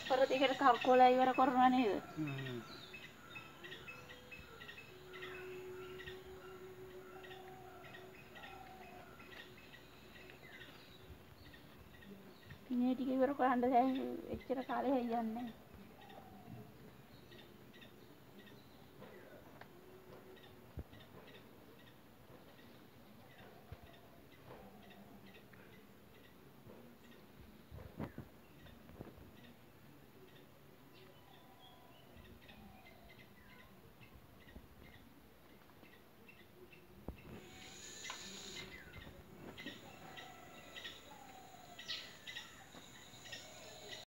තප්පර දෙකකට කල්කොලා ඉවර කරනවා නේද? මේ ටික ඉවර කරන්න දැන් එච්චර කාලෙ හරියන්නේ නැහැ.